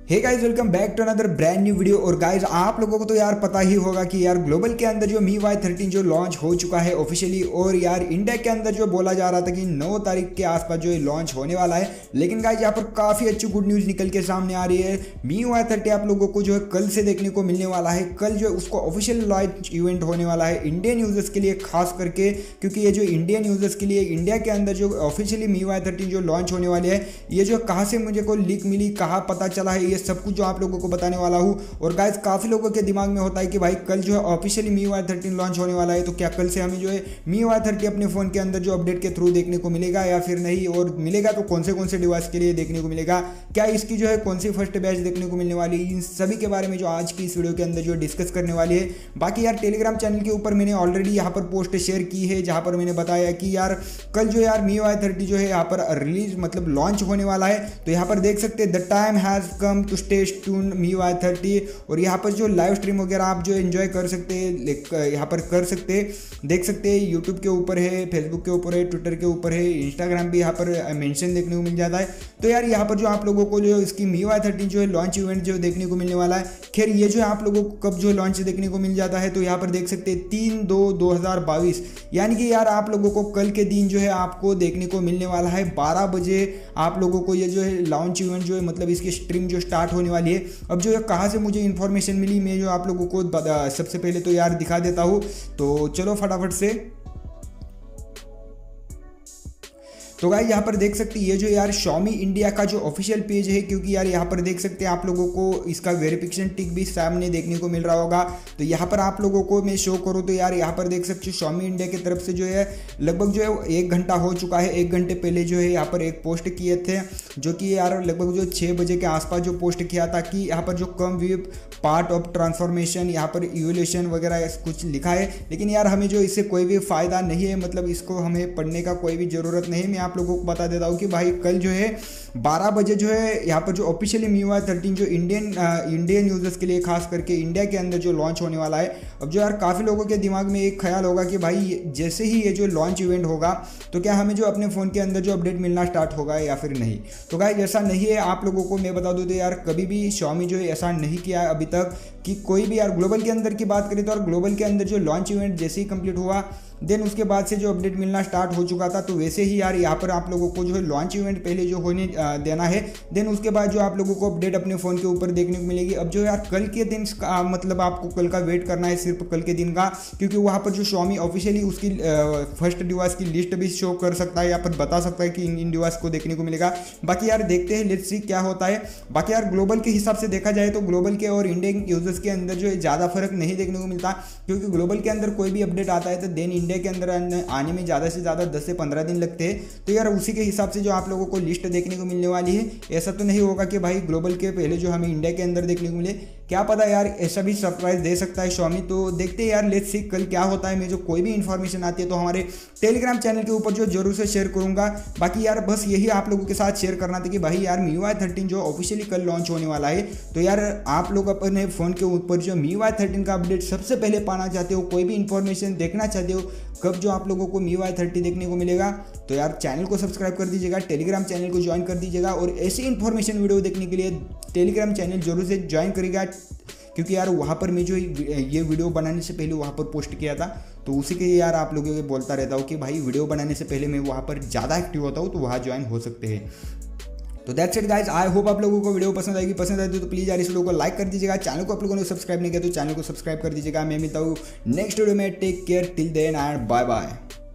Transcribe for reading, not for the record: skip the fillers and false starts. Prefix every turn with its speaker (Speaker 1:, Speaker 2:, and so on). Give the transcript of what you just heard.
Speaker 1: Hey guys, welcome back to another brand new video. और guys, आप लोगों को तो यार पता ही होगा कि यार ग्लोबल के अंदर जो MIUI 13 जो लॉन्च हो चुका है ऑफिशियली, और यार इंडिया के अंदर जो बोला जा रहा था कि 9 तारीख के आसपास जो लॉन्च होने वाला है। लेकिन गाइस, यहाँ पर काफ़ी अच्छी गुड न्यूज़ निकल के सामने आ रही है। MIUI 30 आप लोगों को जो है कल से देखने को मिलने वाला है। कल जो है उसको ऑफिशियल लॉन्च इवेंट होने वाला है इंडियन यूजर्स के लिए खास करके, क्योंकि ये जो इंडियन यूजर्स के लिए इंडिया के अंदर जो ऑफिशियली MIUI 13 जो लॉन्च होने वाली है, ये जो कहाँ से मुझे को लीक मिली, कहाँ पता चला है, ये सब कुछ जो आप लोगों को बताने वाला हूं। और गाइस, काफी लोगों के दिमाग में होता है कि भाई कल जो है ऑफिशियली MIUI 13 लॉन्च होने वाला है, तो क्या कल से हमें जो है MIUI 30 अपने फोन के अंदर जो अपडेट के थ्रू देखने को मिलेगा या फिर नहीं, और मिलेगा तो कौन से डिवाइस के लिए देखने को मिलेगा, क्या इसकी जो है कौन सी फर्स्ट बैच देखने को मिलने वाली है, इन सभी के बारे में जो आज की इस वीडियो के अंदर जो डिस्कस करने वाली है। बाकी यार टेलीग्राम चैनल के ऊपर मैंने ऑलरेडी यहाँ पर पोस्ट शेयर की है, जहाँ पर मैंने बताया कि यार कल जो यार MIUI 30 जो है यहाँ पर रिलीज मतलब लॉन्च होने वाला है। तो यहाँ पर देख सकते हैं the time has come to stay tuned MIUI 30। और यहाँ पर जो लाइव स्ट्रीम वगैरह आप जो एंजॉय कर सकते हैं, यहाँ पर कर सकते हैं, देख सकते हैं। यूट्यूब के ऊपर है, फेसबुक के ऊपर है, ट्विटर के ऊपर है, इंस्टाग्राम भी यहाँ पर मेंशन देखने को मिल जाता है। तो यार यहाँ पर जो आप लोगों को जो इसकी MIUI 13 जो है लॉन्च इवेंट जो देखने को मिलने वाला है। खैर ये जो है आप लोगों को कब जो लॉन्च देखने को मिल जाता है, तो यहाँ पर देख सकते हैं 3/2/2022, यानी कि यार आप लोगों को कल के दिन जो है आपको देखने को मिलने वाला है 12 बजे। आप लोगों को ये जो है लॉन्च इवेंट जो है मतलब इसकी स्ट्रीम जो स्टार्ट होने वाली है। अब जो है कहाँ से मुझे इन्फॉर्मेशन मिली, मैं जो आप लोगों को सबसे पहले तो यार दिखा देता हूँ। तो चलो फटाफट से। तो गाइस, यहाँ पर देख सकते हैं ये जो यार Xiaomi इंडिया का जो ऑफिशियल पेज है, क्योंकि यार यहाँ पर देख सकते हैं आप लोगों को इसका वेरिफिकेशन टिक भी सामने देखने को मिल रहा होगा। तो यहाँ पर आप लोगों को मैं शो करूँ तो यार यहाँ पर देख सकते हो Xiaomi इंडिया की तरफ से जो है लगभग जो है 1 घंटा हो चुका है। 1 घंटे पहले जो है यहाँ पर एक पोस्ट किए थे, जो कि यार लगभग जो 6 बजे के आसपास जो पोस्ट किया था कि यहाँ पर जो come view part of transformation, यहाँ पर इवोल्यूशन वगैरह कुछ लिखा है। लेकिन यार हमें जो इससे कोई भी फ़ायदा नहीं है, मतलब इसको हमें पढ़ने का कोई भी ज़रूरत नहीं है। मैं आप लोगों को बता देता हूँ कि भाई कल जो है 12 बजे जो है यहाँ पर जो ऑफिशियली MIUI 13 जो इंडियन यूजर्स के लिए खास करके इंडिया के अंदर जो लॉन्च होने वाला है। अब जो यार काफ़ी लोगों के दिमाग में एक ख्याल होगा कि भाई जैसे ही ये जो लॉन्च इवेंट होगा तो क्या हमें जो अपने फ़ोन के अंदर जो अपडेट मिलना स्टार्ट होगा या फिर नहीं। तो गाइस, ऐसा नहीं है। आप लोगों को मैं बता दूँ तो यार कभी भी Xiaomi जो है ऐसा नहीं किया है अभी तक कि कोई भी यार ग्लोबल के अंदर की बात करें तो यार ग्लोबल के अंदर जो लॉन्च इवेंट जैसे ही कंप्लीट हुआ देन उसके बाद से जो अपडेट मिलना स्टार्ट हो चुका था। तो वैसे ही यार यहाँ पर आप लोगों को जो है लॉन्च इवेंट पहले जो होने देना है, देन उसके बाद जो आप लोगों को अपडेट अपने फ़ोन के ऊपर देखने को मिलेगी। अब जो यार कल के दिन का मतलब आपको कल का वेट करना है, सिर्फ कल के दिन का, क्योंकि वहाँ पर जो Xiaomi ऑफिशियली उसकी फर्स्ट डिवाइस की लिस्ट भी शो कर सकता है, यहाँ पर बता सकता है कि इन डिवाइस को देखने को मिलेगा। बाकी यार देखते हैं, लेट्स सी क्या होता है। बाकी यार ग्लोबल के हिसाब से देखा जाए तो ग्लोबल के और इंडियन यूजर्स के अंदर जो है ज़्यादा फर्क नहीं देखने को मिलता, क्योंकि ग्लोबल के अंदर कोई भी अपडेट आता है तो देन इंडिया के अंदर आने में ज़्यादा से ज़्यादा 10 से 15 दिन लगते हैं। तो यार उसी के हिसाब से जो आप लोगों को लिस्ट देखने को मिलने वाली है। ऐसा तो नहीं होगा कि भाई ग्लोबल के पहले जो हमें इंडिया के अंदर देखने को मिले, क्या पता यार ऐसा भी सरप्राइज दे सकता है Xiaomi। तो देखते हैं यार, लेट्स सी कल क्या होता है। मैं जो कोई भी इन्फॉर्मेशन आती है तो हमारे टेलीग्राम चैनल के ऊपर जो जरूर से शेयर करूंगा। बाकी यार बस यही आप लोगों के साथ शेयर करना था कि भाई यार MIUI 13 जो ऑफिशियली कल लॉन्च होने वाला है। तो यार आप लोग अपने फ़ोन के ऊपर जो MIUI 13 का अपडेट सबसे पहले पाना चाहते हो, कोई भी इन्फॉर्मेशन देखना चाहते हो कब जो आप लोगों को MIUI 30 देखने को मिलेगा, तो यार चैनल को सब्सक्राइब कर दीजिएगा, टेलीग्राम चैनल को ज्वाइन कर दीजिएगा। और ऐसी इन्फॉर्मेशन वीडियो देखने के लिए टेलीग्राम चैनल जरूर से ज्वाइन करेगा, क्योंकि यार वहाँ पर मैं जो ये वीडियो बनाने से पहले वहाँ पर पोस्ट किया था, तो उसी के यार आप लोगों को बोलता रहता हूँ कि भाई वीडियो बनाने से पहले मैं वहाँ पर ज़्यादा एक्टिव होता हूँ, तो वहाँ ज्वाइन हो सकते हैं। तो that's it guys, I hope आप लोगों को वीडियो पसंद आएगी। पसंद आए तो प्लीज़ यार इस वीडियो को लाइक कर दीजिएगा। चैनल को आप लोगों ने सब्सक्राइब नहीं किया तो चैनल को सब्सक्राइब कर दीजिएगा। मैं मिलता हूँ नेक्स्ट वीडियो में। Take care till then and bye bye.